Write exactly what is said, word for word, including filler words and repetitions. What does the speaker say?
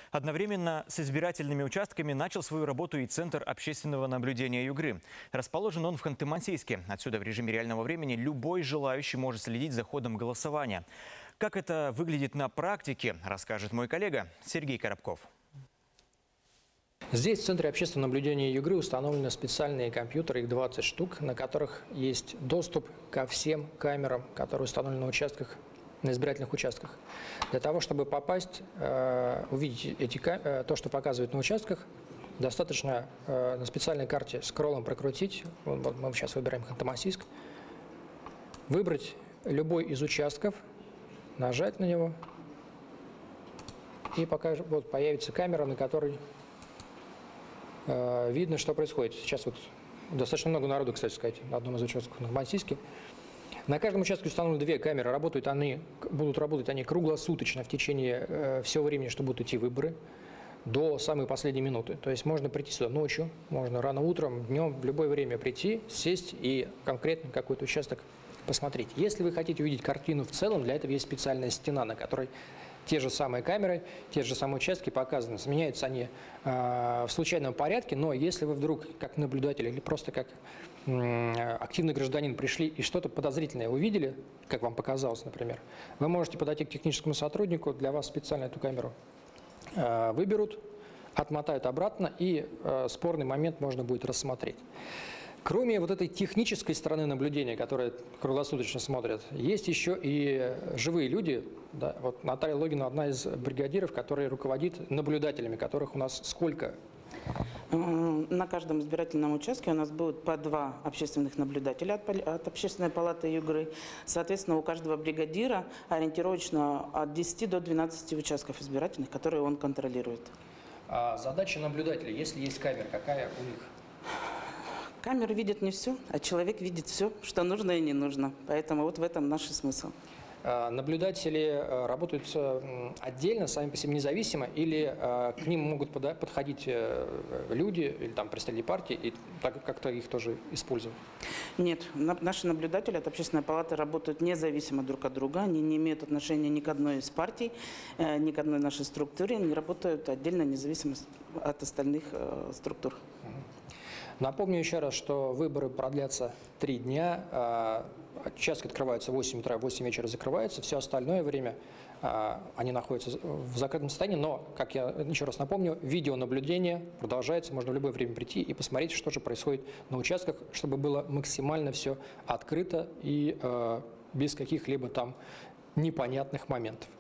Одновременно с избирательными участками начал свою работу и Центр общественного наблюдения Югры. Расположен он в Ханты-Мансийске. Отсюда в режиме реального времени любой желающий может следить за ходом голосования. Как это выглядит на практике, расскажет мой коллега Сергей Коробков. Здесь в Центре общественного наблюдения Югры установлены специальные компьютеры, их двадцать штук, на которых есть доступ ко всем камерам, которые установлены на участках, на избирательных участках. Для того, чтобы попасть, э, увидеть эти, э, то, что показывают на участках, достаточно э, на специальной карте скроллом прокрутить, вот мы сейчас выбираем Ханты-Мансийск, выбрать любой из участков, нажать на него, и пока вот появится камера, на которой э, видно, что происходит. Сейчас вот достаточно много народу, кстати сказать, на одном из участков на Ханты-Мансийске. На каждом участке установлены две камеры. Работают они, будут работать они круглосуточно в течение э, всего времени, что будут идти выборы, до самой последней минуты. То есть можно прийти сюда ночью, можно рано утром, днем, в любое время прийти, сесть и конкретно какой-то участок посмотреть. Если вы хотите увидеть картину в целом, для этого есть специальная стена, на которой те же самые камеры, те же самые участки показаны. Сменяются они э, в случайном порядке, но если вы вдруг как наблюдатель или просто как э, активный гражданин пришли и что-то подозрительное увидели, как вам показалось, например, вы можете подойти к техническому сотруднику, для вас специально эту камеру э, выберут, отмотают обратно, и э, спорный момент можно будет рассмотреть. Кроме вот этой технической стороны наблюдения, которая круглосуточно смотрят, есть еще и живые люди. Да, вот Наталья Логина одна из бригадиров, которая руководит наблюдателями, которых у нас сколько? На каждом избирательном участке у нас будет по два общественных наблюдателя от, от Общественной палаты Югры. Соответственно, у каждого бригадира ориентировочно от десяти до двенадцати участков избирательных, которые он контролирует. А задача наблюдателя, если есть камера, какая у них? Камеры видят не все, а человек видит все, что нужно и не нужно. Поэтому вот в этом наш смысл. Наблюдатели работают отдельно, сами по себе независимо, или к ним могут подходить люди, или там представители партии, и так как-то их тоже используют? Нет, наши наблюдатели от Общественной палаты работают независимо друг от друга, они не имеют отношения ни к одной из партий, ни к одной нашей структуре, они работают отдельно, независимо от остальных структур. Напомню еще раз, что выборы продлятся три дня, участки открываются в восемь утра, в восемь вечера закрываются, все остальное время они находятся в закрытом состоянии, но, как я еще раз напомню, видеонаблюдение продолжается, можно в любое время прийти и посмотреть, что же происходит на участках, чтобы было максимально все открыто и без каких-либо там непонятных моментов.